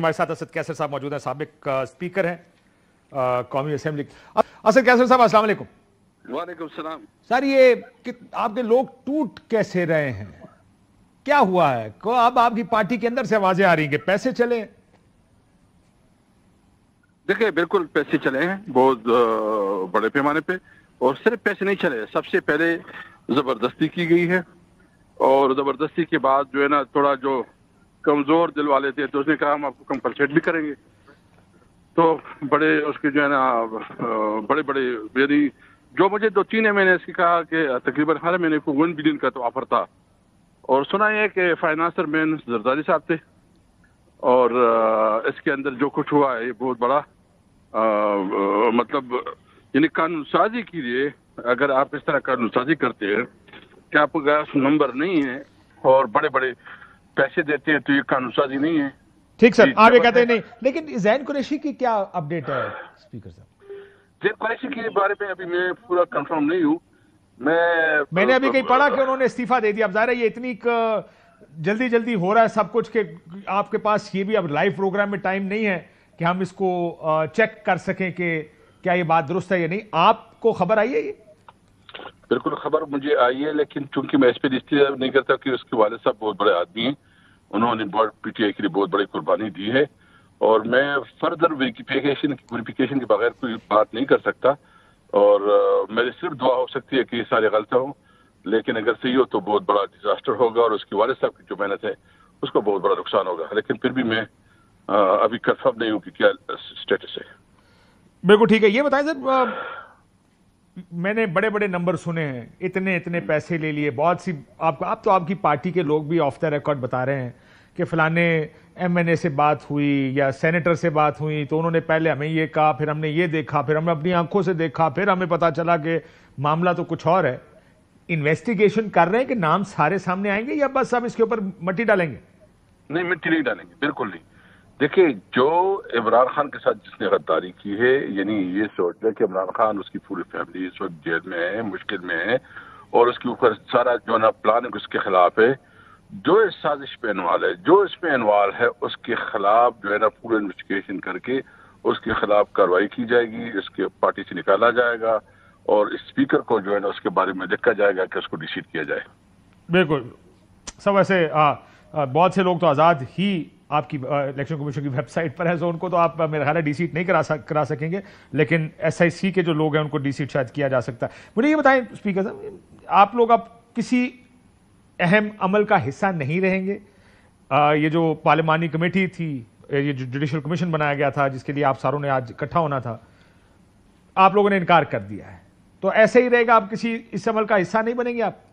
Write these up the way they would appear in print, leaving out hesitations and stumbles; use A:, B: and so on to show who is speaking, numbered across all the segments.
A: ہمارے ساتھ اسد کیسر صاحب موجود ہیں، سابق اسپیکر ہیں قومی اسمبلی۔ اسد کیسر صاحب السلام علیکم۔
B: وعلیکم السلام۔
A: سر یہ آپ کے لوگ ٹوٹ کیسے رہے ہیں، کیا ہوا ہے؟ اب آپ کی پارٹی کے اندر سے آوازیں آ رہی ہیں کہ پیسے چلے؟
B: دیکھیں بالکل پیسے چلے ہیں بہت بڑے پیمانے پہ، اور صرف پیسے نہیں چلے، سب سے پہلے زبردستی کی گئی ہے، اور زبردستی کے بعد جو ہے نا تھوڑا جو کمزور دل والے تھے تو اس نے کہا ہم آپ کو کمپنسیٹ بھی کریں گے، تو بڑے اس کے جو ہے نا بڑے بڑے میری جو مجھے 2-3 میں نے اس کی کہا کہ تقریباً ہر مہینے کو 1 بلین کا تو آفر تھا، اور سنا یہ کہ فائنانسر مین زرداری صاحب تھے، اور اس کے اندر جو کچھ ہوا ہے یہ بہت بڑا مطلب یعنی قانون سازی کے لیے اگر آپ اس طرح قانون سازی کرتے ہیں کہ آپ کا نمبر نہیں ہے اور بڑے بڑے پیسے دیتے ہیں تو یہ قانون سازی نہیں ہے۔
A: ٹھیک سر، آپ یہ کہتے ہیں نہیں، لیکن زین قریشی کی کیا اپڈیٹ ہے اسپیکر صاحب؟
B: زین قریشی کے بارے میں ابھی میں پورا کنفرم نہیں ہوں،
A: میں نے ابھی کہیں پڑھا کہ انہوں نے استعفیٰ دے دیا۔ اب ظاہر ہے یہ اتنی جلدی ہو رہا ہے سب کچھ کہ آپ کے پاس یہ بھی اب لائیو پروگرام میں ٹائم نہیں ہے کہ ہم اس کو چیک کر سکیں کہ کیا یہ بات درست ہے یا نہیں۔ آپ کو خبر آئی ہے یہ؟
B: بالکل خبر مجھے آئی ہے، لیکن چونکہ میں اس پہ رجسٹر نہیں کرتا کہ اس کے والد صاحب بہت بڑے آدمی ہیں، انہوں نے پی ٹی آئی کے لیے بہت بڑی قربانی دی ہے، اور میں فردر ویریفیکیشن کے بغیر کوئی بات نہیں کر سکتا، اور میری صرف دعا ہو سکتی ہے کہ یہ سارے غلط ہوں، لیکن اگر صحیح ہو تو بہت بڑا ڈیزاسٹر ہوگا، اور اس کے والد صاحب کی جو محنت ہے اس کو بہت بڑا نقصان ہوگا، لیکن پھر بھی میں ابھی کنفرم نہیں ہوں کہ کیا اسٹیٹس ہے۔
A: بالکل ٹھیک ہے، یہ بتائیں سر، میں نے بڑے بڑے نمبر سنے ہیں، اتنے پیسے لے لیے، بہت سی آپ کی پارٹی کے لوگ بھی آف دا ریکارڈ بتا رہے ہیں کہ فلانے ایم این اے سے بات ہوئی یا سینیٹر سے بات ہوئی تو انہوں نے پہلے ہمیں یہ کہا، پھر ہم نے یہ دیکھا، پھر ہم نے اپنی آنکھوں سے دیکھا، پھر ہمیں پتا چلا کہ معاملہ تو کچھ اور ہے۔ انویسٹیگیشن کر رہے ہیں کہ نام سارے سامنے آئیں گے یا بس اب اس کے اوپر مٹی ڈالیں گے؟
B: نہیں، مٹی نہیں ڈالیں گے، بالکل نہیں۔ دیکھیں جو عمران خان کے ساتھ جس نے غداری کی ہے، یعنی یہ سوچ لیں کہ عمران خان اس کی پوری فیملی اس وقت جیل میں ہے، مشکل میں ہے، اور اس کے اوپر سارا جو نا پلاننگ اس کے خلاف ہے، جو اس سازش پہ انوالو ہے، جو اس میں انوالو ہے، اس کے خلاف جو ہے نا پورا انویسٹیگیشن کر کے اس کے خلاف کارروائی کی جائے گی، اس کے پارٹی سے نکالا جائے گا، اور اسپیکر کو جو ہے نا اس کے بارے میں لکھا جائے گا کہ اس کو ڈیسیڈ کیا جائے۔
A: بالکل سب ایسے بہت سے لوگ تو آزاد ہی آپ کی الیکشن کمیشن کی ویب سائٹ پر ہے، سو ان کو تو آپ میرا خیال ہے ڈی سیٹ نہیں کرا سکیں گے، لیکن ایس آئی سی کے جو لوگ ہیں ان کو ڈی سیٹ شاید کیا جا سکتا ہے۔ مجھے یہ بتائیں اسپیکر صاحب، آپ لوگ اب کسی اہم عمل کا حصہ نہیں رہیں گے؟ یہ جو پارلیمانی کمیٹی تھی، یہ جو جوڈیشل کمیشن بنایا گیا تھا جس کے لیے آپ ساروں نے آج اکٹھا ہونا تھا، آپ لوگوں نے انکار کر دیا ہے، تو ایسے ہی رہے گا؟ آپ کسی اس عمل کا حصہ نہیں بنیں گے آپ؟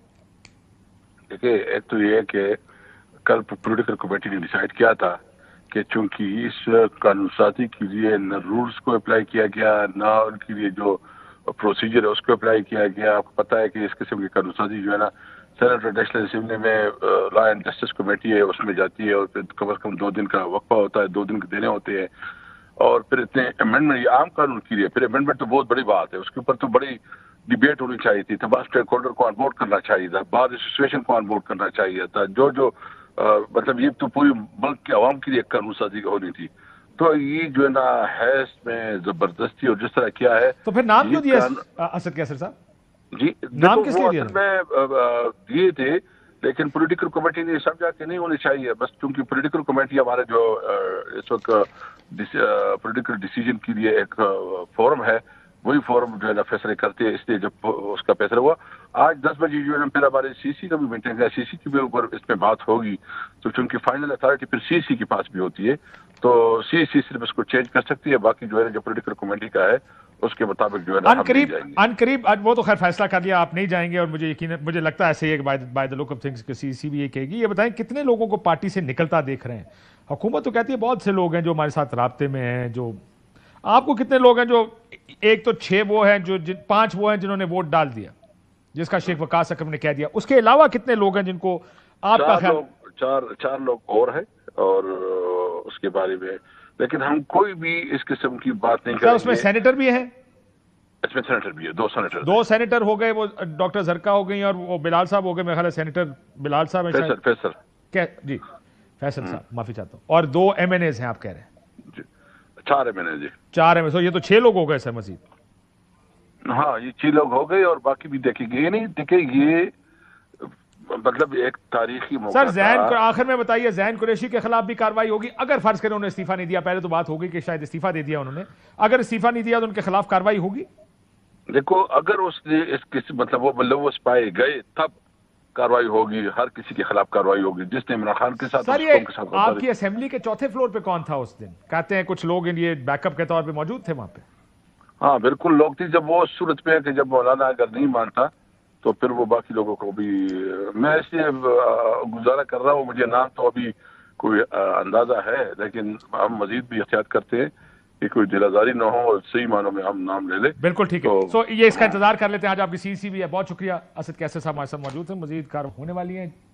B: دیکھیں ایک تو یہ ہے کہ کل پولیٹیکل کمیٹی نے ڈیسائیڈ کیا تھا کہ چونکہ اس قانون سازی کے لیے نہ رولز کو اپلائی کیا گیا، نہ ان کے لیے جو پروسیجر ہے اس کو اپلائی کیا گیا۔ آپ کو پتہ ہے کہ اس قسم کی قانون سازی جو ہے نا سینٹ اور نیشنل اسمبلی میں لا اینڈ جسٹس کمیٹی ہے اس میں جاتی ہے، اور پھر کم از کم 2 دن کا وقفہ ہوتا ہے، 2 دن کے دینے ہوتے ہیں، اور پھر اتنے امینڈمنٹ، یہ عام قانون کے لیے پھر امینڈمنٹ تو بہت بڑی بات ہے، اس کے اوپر تو بڑی ڈیبیٹ ہونی چاہیے تھی، تمام اسٹیک ہولڈر کو آن بورڈ کرنا چاہیے تھا، بعض ایسوسیشن کو آن بورڈ کرنا چاہیے تھا، جو مطلب یہ تو پوری ملک کے عوام کے لیے قانون سازی ہونی تھی، تو یہ جو ہے نا ہے اس میں زبردستی، اور جس طرح کیا ہے
A: تو پھر نام کیوں دیا اسد کیسر صاحب؟
B: جی
A: نام کس لیے دیا؟
B: میں دیے تھے، لیکن پولیٹیکل کمیٹی نے سمجھا کہ نہیں ہونی چاہیے، بس چونکہ پولیٹیکل کمیٹی ہمارے جو اس وقت پولیٹیکل ڈیسیجن کے لیے ایک فورم ہے، وہی فورم جو ہے نا فیصلے کرتے ہیں، اس لیے جب اس کا فیصلہ ہوا آج 10 بجے جو ہے نا پھر ہمارے سی سی کا بھی میٹنگ ہے، سی سی کے بھی اوپر اس میں بات ہوگی، تو چونکہ فائنل اتھارٹی پھر سی سی کے پاس بھی ہوتی ہے، تو سی سی صرف اس کو چینج کر سکتی ہے، باقی جو ہے نا جو پولیٹیکل کمیٹی کا ہے اس کے مطابق جو ہے نا ہم نہیں جائیں گے۔
A: ان قریب وہ تو خیر فیصلہ کر لیا، آپ نہیں جائیں گے، اور مجھے لگتا ہے ایسے ہی by the look of things کہ سی سی بھی یہ کہے گی۔ یہ بتائیں کتنے لوگوں کو پارٹی سے نکلتا دیکھ رہے ہیں؟ حکومت تو کہتی ہے بہت سے لوگ ہیں جو ہمارے ساتھ رابطے میں ہیں، جو آپ کو کتنے لوگ ہیں جو ایک تو 6 وہ ہیں، جو 5 وہ ہیں جنہوں نے ووٹ ڈال دیا، جس کا شیخ وقاص اکرم نے کہہ دیا، اس کے علاوہ کتنے لوگ ہیں جن کو آپ کا خیال؟
B: چار لوگ اور ہیں، اور اس کے بارے میں لیکن ہم کوئی بھی اس قسم کی بات نہیں کریں گے۔
A: اس میں سینیٹر بھی ہیں؟
B: اس میں سینیٹر بھی ہے، 2 سینیٹر،
A: 2 سینیٹر ہو گئے، وہ ڈاکٹر زرکا ہو گئی اور وہ بلال صاحب ہو گئے، میرے خیال ہے سینیٹر بلال صاحب ہیں شاید،
B: فیصل
A: جی फैसल साहब, माफी चाहता हूँ, और 2 MNAs हैं आप कह रहे हैं?
B: जी 4 MNA जी।
A: 4 MNA, तो ये तो 6 लोग हो गए सर मजीद।
B: हाँ ये 6 लोग हो गए और बाकी भी देखेंगे। ये नहीं देखे, ये मतलब एक तारीखी मौका
A: सर जैन को
B: था।
A: आखिर में बताइए, जैन कुरैशी के खिलाफ भी कार्रवाई होगी? अगर फर्ज करें उन्होंने इस्तीफा नहीं दिया, पहले तो बात होगी कि शायद इस्तीफा दे दिया उन्होंने, अगर इस्तीफा नहीं दिया तो उनके खिलाफ कार्रवाई होगी?
B: देखो अगर उसने इस किसी मतलब वो पाए गए तब कार्रवाई होगी, हर किसी के खिलाफ कार्रवाई होगी जिसने इमरान खान के साथ
A: सर ये
B: के साथ
A: आपकी असेंबली के चौथे फ्लोर पे कौन था उस दिन? कहते हैं कुछ लोग ये बैकअप के तौर पे मौजूद थे वहां पे।
B: हाँ बिल्कुल लोग थे। जब वो सूरत पे है कि जब मौलाना अगर नहीं मानता तो फिर वो बाकी लोगों को भी, मैं इसलिए गुजारा कर रहा हूँ, मुझे नाम तो अभी कोई अंदाजा है, लेकिन हम मजीद भी एहतियात करते हैं कि कोई दिलाजारी ना हो और सही मानों में हम नाम ले लें।
A: बिल्कुल ठीक है। सो ये इसका इंतजार कर लेते हैं। आज आपकी सीसी भी है। बहुत शुक्रिया असद कैसर साहब हमारे साथ मौजूद हैं। मजीद कार्रवाई होने वाली है।